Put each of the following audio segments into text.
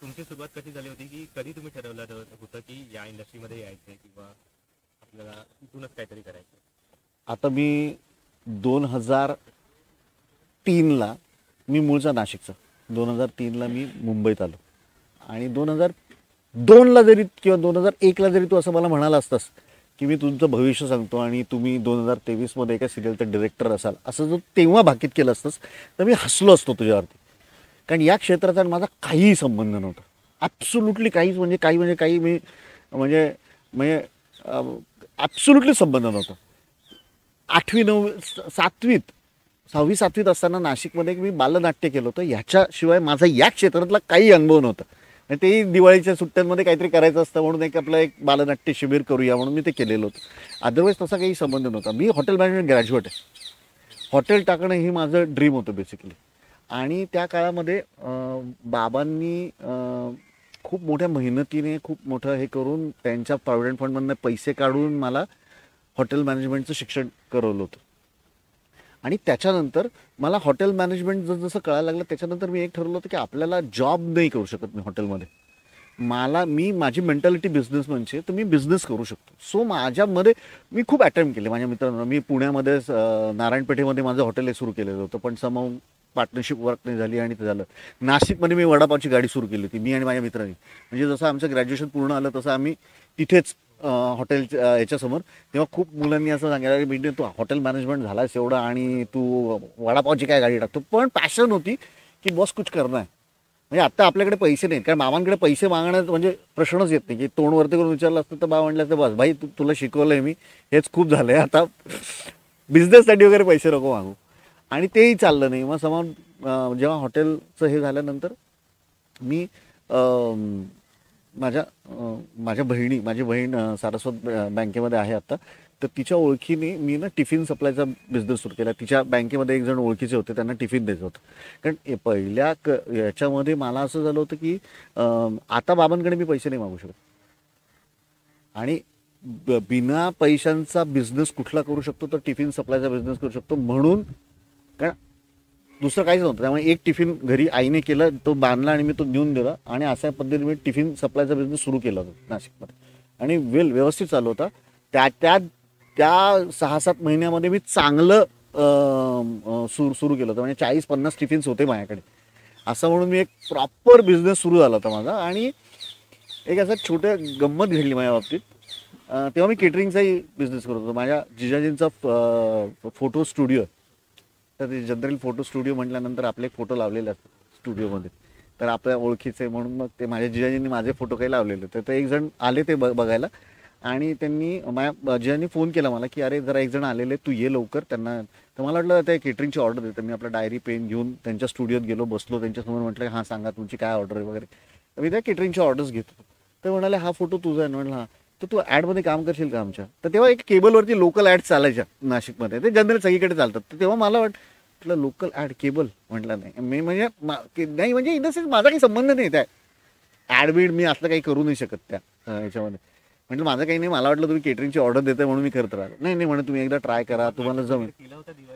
तुमची सुरुवात कशी झाली होती, की कधी तुम्ही ठरवलं होतं की या इंडस्ट्रीमध्ये यायचंय किंवा आपल्याला इथूनच काहीतरी करायचं? आता मी 2003ला, मी मूळचा नाशिकचा, 2003ला मी मुंबईत आलो. आणि 2002ला जरी किंवा 2001ला जरी तू असं मला म्हणाला असतास की मी तुमचं भविष्य सांगतो आणि तुम्ही 2023मध्ये एका सिरियलचा डिरेक्टर असाल, असं जर तेव्हा भाकीत केलं असतंस तर मी हसलो असतो तुझ्यावरती. कारण या क्षेत्राचा माझा काहीही संबंध नव्हता. ॲब्सोल्युटली काहीच, म्हणजे काही मी म्हणजे म्हणजे ॲब्सोल्युटली संबंध नव्हता. 8वी 9वी 7वीत 6वी 7वीत असताना नाशिकमध्ये मी बालनाट्य केलं होतं. ह्याच्याशिवाय माझा या क्षेत्रातला काही अनुभव नव्हता. आणि तेही दिवाळीच्या सुट्ट्यांमध्ये काहीतरी करायचं असतं म्हणून आपलं एक बालनाट्य शिबिर करूया म्हणून मी ते केलेलं होतं. अदरवाईज तसा काही संबंध नव्हता. मी हॉटेल मॅनेजमेंट ग्रॅज्युएट आहे. हॉटेल टाकणं ही माझं ड्रीम होतं बेसिकली. आणि त्या काळामध्ये बाबांनी खूप मोठ्या मेहनतीने खूप मोठं हे करून त्यांच्या प्रॉव्हिडंट फंडमधनं पैसे काढून मला हॉटेल मॅनेजमेंटचं शिक्षण करवलं होतं. आणि त्याच्यानंतर मला हॉटेल मॅनेजमेंट जसं कळायला लागलं त्याच्यानंतर मी एक ठरवलं होतं की आपल्याला जॉब नाही करू शकत मी हॉटेलमध्ये. माझी मेंटॅलिटी बिझनेसमॅनची आहे, तर मी बिझनेस करू शकतो. सो माझ्यामध्ये मी खूप अटेम्प्ट केले माझ्या मित्रांना. मी पुण्यामध्ये नारायणपेठेमध्ये माझं हॉटेल सुरू केलेलं होतं, पण समोर पार्टनरशिप वर्क नाही झाली आणि ते झालं. नाशिकमध्ये मी वडापावची गाडी सुरू केली होती मी आणि माझ्या मित्रांनी. म्हणजे जसं आमचं ग्रॅज्युएशन पूर्ण आलं तसं आम्ही तिथेच हॉटेलच्या याच्यासमोर, तेव्हा खूप मुलांनी असं सांगितलं की तू हॉटेल मॅनेजमेंट झालास एवढं आणि तू वडापावची काय गाडी टाकतो. पण पॅशन होती की बॉस कुछ करणार आहे. म्हणजे आत्ता आपल्याकडे पैसे नाहीत, कारण मामांकडे पैसे मागण्यात म्हणजे प्रश्नच येत नाही. की तोंड वरती करून विचारलं असतं तर बा म्हटलं असतं बस भाई तुला शिकवलं आहे मी, हेच खूप झालं आहे, आता बिझनेससाठी वगैरे पैसे नको मागू. आणि तेही चाललं नाही. मग जेव्हा हॉटेलचं हे झाल्यानंतर मी माझी बहीण सारस्वत बँकेमध्ये आहे आत्ता, तर तिच्या ओळखीने मी ना टिफिन सप्लायचा बिझनेस सुरू केला. तिच्या बँकेमध्ये एक जण ओळखीचे होते, त्यांना टिफिन द्यायचं होतं. कारण पहिल्या याच्यामध्ये मला असं झालं होतं की आता बाबांकडे मी पैसे नाही मागू शकत आणि बिना पैशांचा बिझनेस कुठला करू शकतो तर टिफिन सप्लायचा बिझनेस करू शकतो. म्हणून कारण दुसरं काहीच नव्हतं, त्यामुळे एक टिफिन घरी आईने केलं, तो बांधला आणि मी तो देऊन दिला आणि अशा पद्धतीने मी टिफिन सप्लायचा बिझनेस सुरू केला होता नाशिकमध्ये. आणि व्यवस्थित चालू होता. त्या 6-7 महिन्यामध्ये मी चांगलं सुरू केलं होतं. म्हणजे 40-50 टिफिन्स होते माझ्याकडे. असं म्हणून मी एक प्रॉपर बिझनेस सुरू झाला होता माझा. आणि एक असं छोटं गंमत घडली माझ्या बाबतीत. तेव्हा मी केटरिंगचाही बिझनेस करत होतो. माझ्या जिजाजींचा फोटो स्टुडिओ. तर ते जनरल फोटो स्टुडिओ म्हटल्यानंतर आपले फोटो लावलेले असतात स्टुडिओमध्ये, तर आपल्या ओळखीचे म्हणून मग ते माझ्या जिजाजींनी माझे फोटो काही लावलेले. तर ते एक जण आले ते बघायला आणि त्यांनी माझ्या जिजाजींनी फोन केला मला की अरे जरा एक जण आलेले, तू ये लवकर त्यांना. तर मला वाटलं ते केटरिंगची ऑर्डर देतं. मी आपला डायरी पेन घेऊन त्यांच्या स्टुडिओत गेलो, बसलो त्यांच्यासमोर, म्हटलं हां सांगा तुमची काय ऑर्डर आहे वगैरे. तर मी त्या केटरिंगची ऑर्डर्स घेतो. तर म्हणाले हा फोटो तुझा आहे. म्हटलं हां. तर तू ॲडमध्ये काम करशील का आमच्या. तर तेव्हा एक केबलवरती लोकल ॲड्स चालायच्या नाशिकमध्ये, ते जनरल सगळीकडे चालतात. तर तेव्हा मला म्हटलं लोकल ॲड केबल. म्हटलं नाही मी म्हणजे नाही म्हणजे इन द सेन्स माझा काही संबंध नाही त्या ॲड बीड, मी असलं काही करू नाही शकत त्या ह्याच्यामध्ये. म्हटलं माझं काही नाही, मला वाटलं तुम्ही केटरिंगची ऑर्डर देताय म्हणून मी करत राहिलो. नाही नाही म्हणून तुम्ही एकदा ट्राय करा, तुम्हाला जमेल.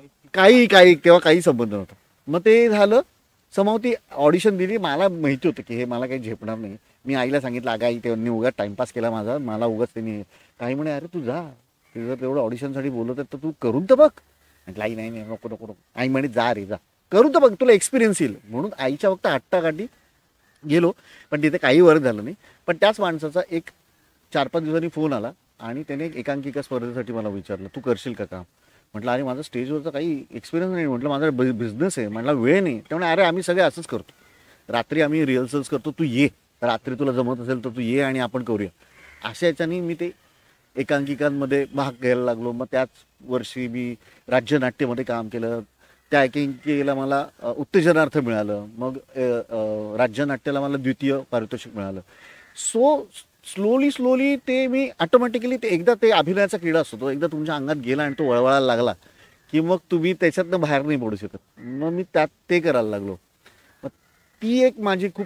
काही तेव्हा काही संबंध नव्हता. मग ते झालं. समोर ती ऑडिशन दिली. मला माहिती होतं की हे मला काही झेपणार नाही. मी आईला सांगितलं अगं आई त्यांनी उगाच टाइमपास केला माझा, मला उगाच त्यांनी काही म्हणे अरे तू जा, ते जर तेवढं ऑडिशनसाठी बोलत आहेत तर तू करून तर बघ. म्हटलं आई नाही नको नको नको. आई म्हणे जा रे जा, करून तर बघ, तुला एक्सपिरियन्स येईल. म्हणून आईच्या फक्त हट्टाकाठी गेलो. पण तिथे काही वर्क झालं नाही. पण त्याच माणसाचा एक 4-5 दिवसांनी फोन आला आणि त्याने एक एकांकिका स्पर्धेसाठी मला विचारलं तू करशील का काम. म्हटलं अरे माझा स्टेजवरचा काही एक्सपिरियन्स नाही. म्हटलं माझा बिझनेस आहे, म्हटलं वेळ नाही. त्यामुळे अरे आम्ही सगळे असंच करतो, रात्री आम्ही रिहर्सल्स करतो, तू ये रात्री, तुला जमत असेल तर तू ये आणि आपण करूया. अशा याच्याने मी ते एकांकिकांमध्ये भाग घ्यायला लागलो. मग त्याच वर्षी मी राज्यनाट्यमध्ये काम केलं. त्या एकांकिकेला मला उत्तेजनार्थ मिळालं. मग राज्यनाट्याला मला द्वितीय पारितोषिक मिळालं. सो स्लोली ते मी ऑटोमॅटिकली ते एकदा ते अभिनयाचा किडा असतो तो एकदा तुमच्या अंगात गेला आणि तो वळवळायला लागला की मग तुम्ही त्याच्यातनं बाहेर नाही पडू शकत. मग मी त्यात ते करायला लागलो. मग ती एक माझी खूप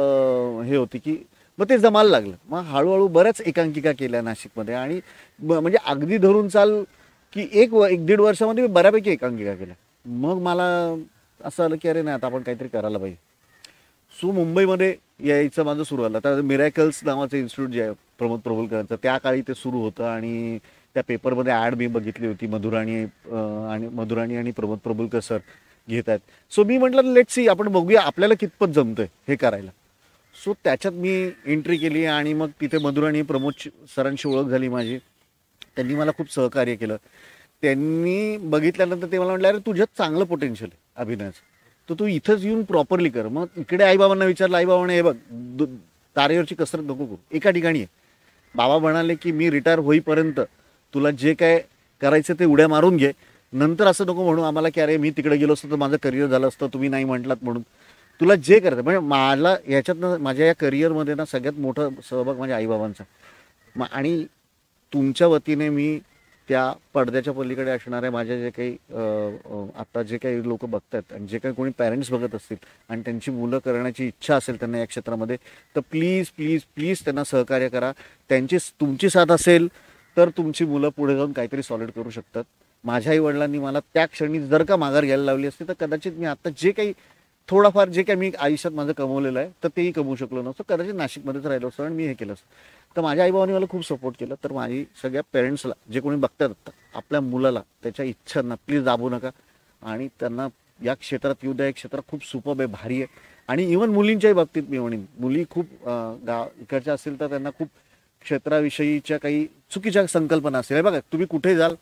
हे होती की मग ते जमायला लागलं. मग हळूहळू बऱ्याच एकांकिका केल्या नाशिकमध्ये. आणि म्हणजे अगदी धरून चाल की 1-1.5 वर्षामध्ये मी बऱ्यापैकी एकांकिका केल्या. मग मला असं आलं की अरे नाही आता आपण काहीतरी करायला पाहिजे. सो मुंबईमध्ये यायचं माझं सुरू झालं. आता मिरॅकल्स नावाचं इन्स्टिट्यूट जे आहे प्रमोद प्रभुलकरांचं, त्या काळी ते सुरू होतं आणि त्या पेपरमध्ये ॲड मी बघितली होती, मधुराणी आणि प्रमोद प्रभुलकर सर घेत आहेत. सो मी म्हटलं लेट सी, आपण बघूया आपल्याला कितपत जमतंय हे करायला. सो त्याच्यात मी एंट्री केली आणि मग तिथे मधुराणी प्रमोद सरांशी ओळख झाली माझी. त्यांनी मला खूप सहकार्य केलं. त्यांनी बघितल्यानंतर ते मला म्हटलं, अरे तुझ्यात चांगलं पोटेन्शियल आहे अभिनयाचं, तर तू इथंच येऊन प्रॉपरली कर. मग इकडे आईबाबांना विचारलं, आईबाबांना हे बघ तारेवरची कसरत नको करू, एका ठिकाणी आहे. बाबा म्हणाले की मी रिटायर होईपर्यंत तुला जे काय करायचं ते उड्या मारून घे, नंतर असं नको म्हणू आम्हाला की अरे मी तिकडे गेलो असतो तर माझं करिअर झालं असतं, तुम्ही नाही म्हटलात म्हणून. तुला जे करायचं, म्हणजे मला याच्यातनं माझ्या या करिअरमध्ये ना सगळ्यात मोठा सहभाग माझ्या आईबाबांचा. आणि तुमच्या वतीने मी त्या पडद्याच्या पलीकडे असणाऱ्या माझ्या जे काही आत्ता जे काही लोक बघतात आणि जे काही कोणी पॅरेंट्स बघत असतील आणि त्यांची मुलं करण्याची इच्छा असेल त्यांना या क्षेत्रामध्ये, तर प्लीज प्लीज प्लीज त्यांना सहकार्य करा. तुमची साथ असेल तर तुमची मुलं पुढे जाऊन काहीतरी सॉलिड करू शकतात. माझ्या आईवडिलांनी मला त्या क्षणी जर का माघार घ्यायला लावली असती तर कदाचित मी आता जे काही थोडाफार जे काही मी आयुष्यात माझं कमवलेलं आहे तर तेही कमवू शकलो नसतो, कदाचित नाशिकमध्येच राहिलो असतो आणि मी हे केलं असतं. तर माझ्या आईबाबांनी मला खूप सपोर्ट केलं. तर माझी सगळ्या पेरेंट्सला, जे कोणी बघतात आपल्या मुलाला त्याच्या इच्छांना प्लीज दाबू नका आणि त्यांना या क्षेत्रात येऊ द्या. एक क्षेत्र खूप सुपर्ब आहे, भारी आहे. आणि इव्हन मुलींच्याही बाबतीत मी म्हणेन, मुली खूप इकडच्या असतील तर त्यांना खूप क्षेत्राविषयीच्या काही चुकीच्या संकल्पना असतील. बघा, तुम्ही कुठे जाल,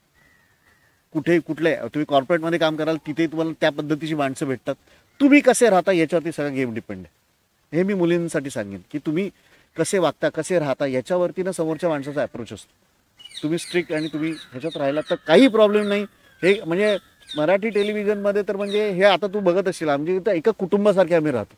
तुम्ही कॉर्पोरेटमध्ये काम कराल, तिथे तुम्हाला त्या पद्धतीची माणसं भेटतात. तुम्ही कसे राहता याच्यावरती सगळा गेम डिपेंड आहे. हे मी मुलींसाठी सांगेन की तुम्ही कसे वागता, कसे राहता याच्यावरती ना समोरच्या माणसाचा अप्रोच असतो. तुम्ही स्ट्रिक्ट आणि तुम्ही ह्याच्यात राहिला तर काही प्रॉब्लेम नाही. हे म्हणजे मराठी टेलिव्हिजनमध्ये तर म्हणजे हे आता तू बघत असशील, आमच्या इथं एका कुटुंबासारखे आम्ही राहतो.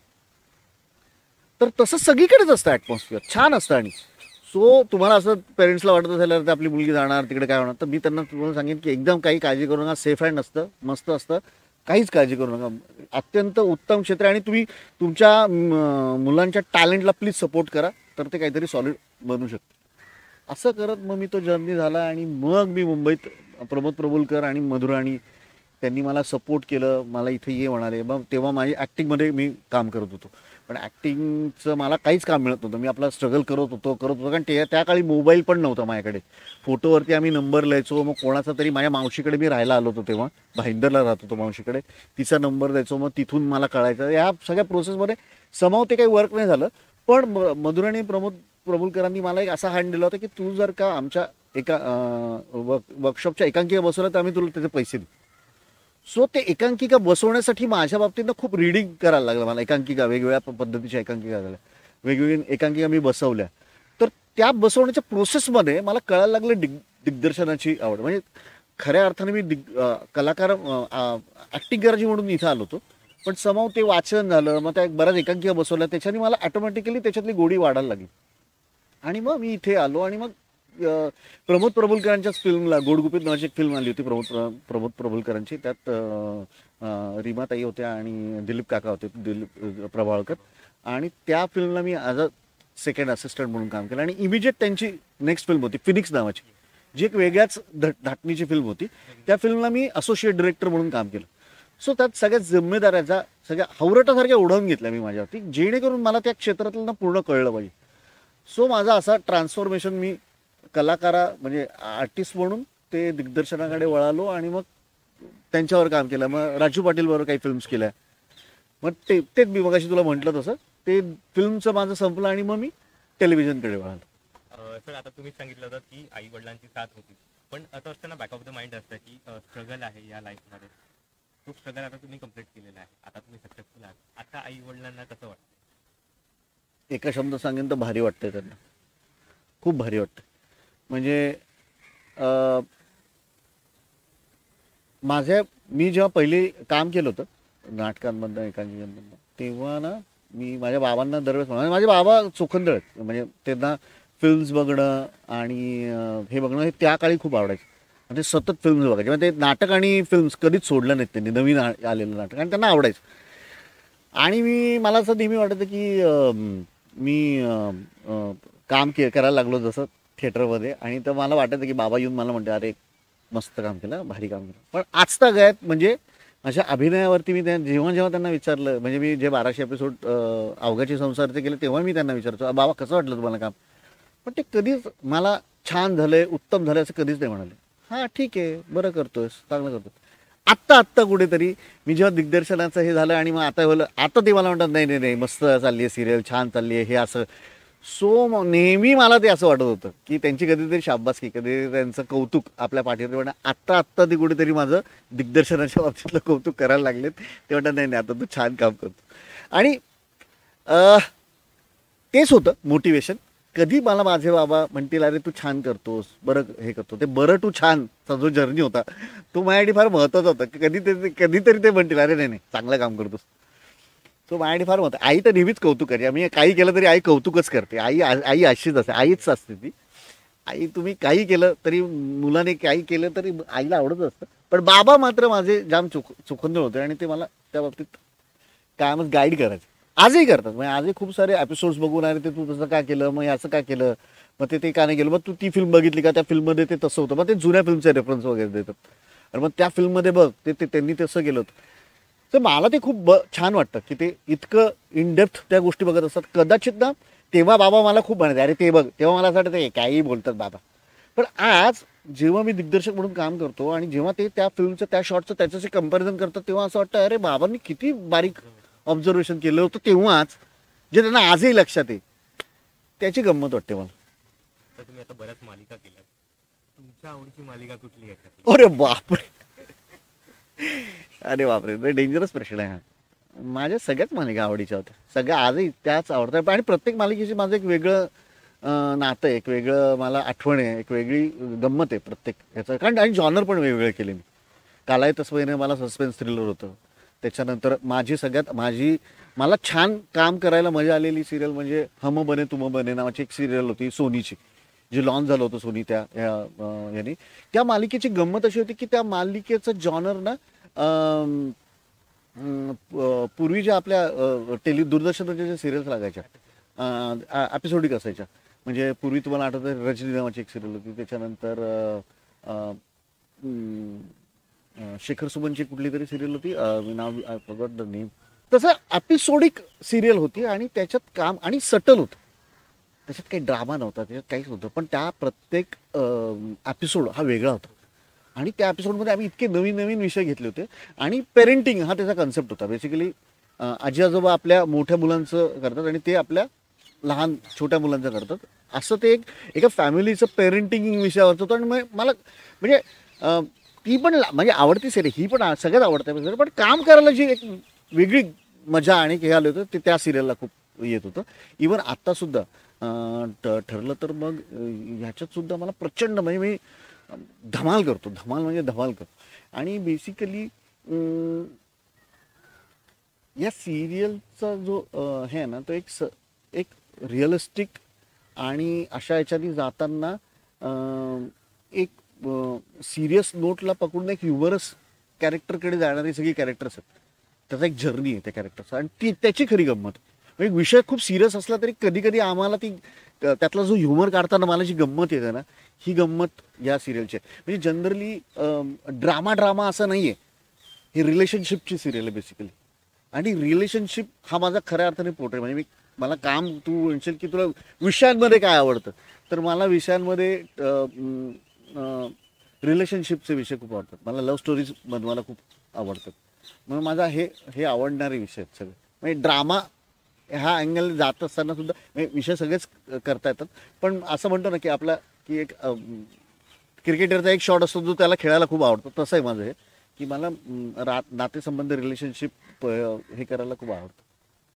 तर तसं सगळीकडेच असतं ॲटमॉस्फिअर, छान असतं. आणि सो तुम्हाला असं पेरेंट्सला वाटत असेल तर आपली मुलगी जाणार तिकडे काय होणार, तर मी त्यांना तुम्हाला सांगेन की एकदम काही काळजी करू नका. सेफ हँड असतं, मस्त असतं, काहीच काळजी करू नका. अत्यंत उत्तम क्षेत्र आहे आणि तुम्ही तुमच्या मुलांच्या टॅलेंटला प्लीज सपोर्ट करा, तर ते काहीतरी सॉलिड बनू शकते. असं करत मग मी तो जर्नी झाला आणि मग मी मुंबईत प्रमोद प्रभुलकर आणि मधुराणी त्यांनी मला सपोर्ट केलं. मला इथे ये म्हणाले. मग तेव्हा माझी ॲक्टिंगमध्ये मी काम करत होतो, पण ॲक्टिंगचं मला काहीच काम मिळत नव्हतं. मी आपला स्ट्रगल करत होतो कारण त्या काळी मोबाईल पण नव्हता माझ्याकडे. फोटोवरती आम्ही नंबर लिहायचो. मग कोणाचा तरी, माझ्या मावशीकडे मी राहायला आलो होतो तेव्हा, भाईंदरला राहत होतो मावशीकडे, तिचा नंबर द्यायचो, मग तिथून मला कळायचं. या सगळ्या प्रोसेसमध्ये समाव ते काही वर्क नाही झालं. पण मधुराणी प्रमोद प्रभुलकरांनी मला एक असा हँड दिला होता की तू जर का आमच्या एका वर्कशॉपच्या एकांकिका बसवल्या तर आम्ही तुला त्याचे पैसे देऊ. सो ते एकांकिका बसवण्यासाठी माझ्या बाबतीत खूप रीडिंग करायला लागलं मला. एकांकिका, वेगवेगळ्या पद्धतीच्या एकांकिका झाल्या, वेगवेगळ्या एकांकिका मी बसवल्या. तर त्या बसवण्याच्या प्रोसेसमध्ये मला कळायला लागलं दिग्दर्शनाची आवड. म्हणजे खऱ्या अर्थाने मी कलाकार ॲक्टिंग करायची म्हणून इथं आलो होतो, पण समाव ते वाचन झालं, मग त्या बऱ्याच एकांकिका बसवल्या, त्याच्याने मला ॲटोमॅटिकली त्याच्यातली गोडी वाढायला लागली. आणि मग मी इथे आलो आणि मग प्रमोद प्रभुलकरांच्याच फिल्मला, गोडगुपित नावाची एक फिल्म आली होती प्रमोद प्रभुलकरांची. त्यात रीमाताई होत्या आणि दिलीप काका होते, दिलीप प्रभावळकर. आणि त्या फिल्मला मी ॲज अ सेकंड असिस्टंट म्हणून काम केलं. आणि इमिजिएट त्यांची नेक्स्ट फिल्म होती फिनिक्स नावाची, जी एक वेगळ्याच धाटणीची फिल्म होती. त्या फिल्मला मी असोसिएट डिरेक्टर म्हणून काम केलं. सो त्यात सगळ्या जिम्मेदाऱ्याचा, सगळ्या हवरटासारख्या ओढवून घेतल्या मी माझ्यावरती, जेणेकरून मला त्या क्षेत्रातलं पूर्ण कळलं पाहिजे. सो माझा असा ट्रान्सफॉर्मेशन, मी कलाकारा म्हणजे आर्टिस्ट म्हणून ते दिग्दर्शनाकडे वळालो आणि मग त्यांच्यावर काम केलं. मग राजू पाटील बरोबर काही फिल्म्स केल्या. मग तेच मी मगाशी तुला म्हटलं तसं ते फिल्मचं माझं संपलं आणि मग मी टेलिव्हिजनकडे वळालो. सर, आता तुम्ही सांगितलं होतं की आई वडिलांची साथ होती, पण असं असतं ना, बॅक ऑफ द माइंड असतं की स्ट्रगल आहे या लाईफमध्ये. तो स्ट्रगल आता तुम्ही कम्प्लीट केलेला आहे, आता तुम्ही सक्सेसफुल आहात. आता आई वडिलांना कसं वाटतं? एका शब्द सांगेन तर भारी वाटतंय त्यांना, खूप भारी वाटतं. म्हणजे मी जेव्हा पहिले काम केलं होतं नाटकांमधनं, एकांकिकांमधनं, तेव्हा ना मी माझ्या बाबांना दरवेळेस म्हणा, माझे बाबा चोखंदळ आहेत. म्हणजे त्यांना फिल्म्स बघणं आणि हे बघणं हे त्या काळी खूप आवडायचं. म्हणजे सतत फिल्म्स बघायचे. म्हणजे ते नाटक आणि फिल्म्स कधीच सोडलं नाहीत त्यांनी, नवीन आलेलं नाटक, आणि त्यांना आवडायचं. आणि मला असं नेहमी वाटतं की मी काम करायला लागलो जसं थिएटरमध्ये, आणि तर मला वाटायचं की बाबा येऊन मला म्हणते, अरे मस्त काम केलं, भारी काम केलं. पण आजतागायत म्हणजे अशा अभिनयावरती मी जेव्हा जेव्हा त्यांना विचारलं, म्हणजे मी जे 1200 एपिसोड अवघाचे संसारचे केले तेव्हा मी त्यांना विचारतो, बाबा कसं वाटलं तुम्हाला काम? पण ते कधीच मला छान झालंय, उत्तम झालंय असं कधीच नाही म्हणाले. हां ठीक आहे, बरं करतोयस, चांगलं करतो. आत्ता कुठेतरी मी जेव्हा दिग्दर्शनाचं हे झालं आणि मग आता बोललं, आता ते मला म्हणतात नाही नाही नाही मस्त चालली आहे सिरियल, छान चालली आहे, हे असं. सो नेहमी मला ते असं वाटत होतं की त्यांची कधीतरी शाबासकी, कधी त्यांचं कौतुक आपल्या पाठीवर पण आत्ता ते कुठेतरी माझं दिग्दर्शनाच्या बाबतीतलं कौतुक करायला लागलेत. ते म्हणतात नाही नाही आता तू छान काम करतो. आणि तेच होतं मोटिवेशन. कधी मला माझे बाबा म्हणतील अरे तू छान करतोस, बरं हे करतो, ते बरं तू छानचा जो जर्नी होता तो माझ्यासाठी फार महत्त्वाचा होता. कधीतरी ते म्हणतील अरे नाही नाही चांगलं काम करतोस. तो माझ्यासाठी फार महत्त्व. आई तर नेहमीच कौतुक करते, आम्ही काही केलं तरी आई कौतुकच करते. आई अशीच असते, आईच असते ती. आई तुम्ही काही केलं तरी, मुलाने काही केलं तरी आईला आवडत असतं. पण बाबा मात्र माझे जाम चुकंदळ होते आणि ते मला त्या बाबतीत कायमच गाईड करायचे. आजही करतात. म्हणजे आजही खूप सारे एपिसोड्स बघून अरे ते तू तसं का केलं, मग असं का केलं, मग ते का नाही केलं, मग तू ती फिल्म बघितली का, त्या फिल्ममध्ये ते तसं होतं, मग ते जुन्या फिल्मचे रेफरन्स वगैरे देतात. आणि मग त्या फिल्ममध्ये बघ ते त्यांनी तसं केलं होतं. तर मला ते खूप छान वाटतं की ते इतकं इन डेप्थ त्या गोष्टी बघत असतात. कदाचित ना तेव्हा बाबा मला खूप म्हणायचे अरे ते बघ, तेव्हा मला असं वाटतं काहीही बोलतात बाबा. पण आज जेव्हा मी दिग्दर्शक म्हणून काम करतो आणि जेव्हा ते त्या फिल्मचं त्या शॉटचं त्याच्याशी कंपॅरिझन करतात तेव्हा असं वाटतं अरे बाबांनी किती बारीक ऑब्झर्वेशन केलं होतं तेव्हाच, जे त्यांना आजही लक्षात आहे. त्याची गंमत वाटते मला. तर तुम्ही आता बऱ्याच मालिका केल्या, तुमच्या आवडीची मालिका कुठली आहे? अरे बापरे, अरे बापरे, डेंजरस प्रश्न आहे हा. माझ्या सगळ्याच मालिका आवडीच्या होत्या, सगळ्या आजही त्याच आवडतात. आणि प्रत्येक मालिकेची माझं एक वेगळं नातं आहे, एक वेगळं मला आठवण आहे, एक वेगळी गंमत आहे प्रत्येक ह्याचं. कारण आणि जॉनर पण वेगवेगळे केले मी. कालाय तस्वईने मला सस्पेन्स थ्रिलर होतं. त्याच्यानंतर मला छान काम करायला मजा आलेली सिरियल म्हणजे हम बने तुम बने नावाची एक सिरियल होती सोनीची, जे लॉन्च झालं होतं सोनी याने. त्या मालिकेची गंमत अशी होती की त्या मालिकेचं जॉनर ना पूर्वी ज्या आपल्या दूरदर्शनच्या ज्या सिरियल्स लागायच्या एपिसोडिक असायच्या. म्हणजे पूर्वी तुम्हाला आठवतं रजनी नावाची एक सिरियल होती, त्याच्यानंतर शेखर सुमनची कुठली तरी सिरियल होती, नाव आय फॉरगॉट द नेम. तसं एपिसोडिक सिरियल होती आणि त्याच्यात काम आणि सटल होतं, त्याच्यात काही ड्रामा नव्हता, त्याच्यात काहीच नव्हतं. पण त्या प्रत्येक एपिसोड हा वेगळा होता आणि त्या एपिसोडमध्ये आम्ही इतके नवीन नवीन विषय घेतले होते. आणि पेरेंटिंग हा त्याचा कन्सेप्ट होता. बेसिकली आजी आजोबा आपल्या मोठ्या मुलांचं करतात आणि ते आपल्या लहान छोट्या मुलांचं करतात, असं ते एका फॅमिलीचं पेरेंटिंग विषयावरचं होतं. आणि मला म्हणजे ती पण म्हणजे आवडती सिरियल, ही पण सगळ्यात आवडते. पण काम करायला जी एक वेगळी मजा आणि हे आलं होतं ते त्या सिरियलला खूप येत होतं. इवन आत्तासुद्धा ठरलं तर मग ह्याच्यात सुद्धा मला प्रचंड म्हणजे मी धमाल करतो, धमाल करतो. आणि बेसिकली या सिरियलचा जो हे आहे ना तो एक रिअलिस्टिक आणि अशा ह्याच्यानी जाताना एक सिरियस नोटला पकडून एक ह्युमरस कॅरेक्टरकडे जाणारी सगळी कॅरेक्टर्स आहेत. त्याचा एक जर्नी आहे त्या कॅरेक्टरचा आणि त्याची खरी गंमत. म्हणजे विषय खूप सिरियस असला तरी कधी कधी आम्हाला त्यातला जो ह्युमर काढताना मला जी गंमत येते ना, ही गंमत या सिरियलची आहे. म्हणजे जनरली ड्रामा असं नाही आहे, ही रिलेशनशिपची सिरियल आहे बेसिकली. आणि रिलेशनशिप हा माझा खऱ्या अर्थाने पोर्ट्रेट. म्हणजे मला काम तू म्हणशील की तुला विषयांमध्ये काय आवडतं, तर मला विषयांमध्ये रिलेशनशिपचे विषय खूप आवडतात. मला लव्ह स्टोरीज बनवायला खूप आवडतात. मग माझा हे आवडणारे विषय आहेत सगळे. म्हणजे ड्रामा ह्या अँगल जात असताना सुद्धा म्हणजे विषय सगळेच करता येतात. पण असं म्हणतो ना की एक क्रिकेटरचा एक शॉट असतो जो त्याला खेळायला खूप आवडतो, तसं आहे माझं हे की मला नातेसंबंध रिलेशनशिप हे करायला खूप आवडतं.